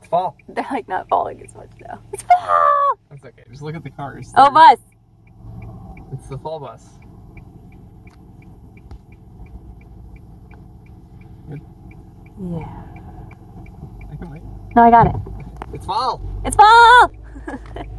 fall. They're like not falling as much now. It's fall! That's okay. Just look at the cars. Oh, bus! It's the fall bus. Good. Yeah. I can wait. No, I got it. It's fall! It's fall!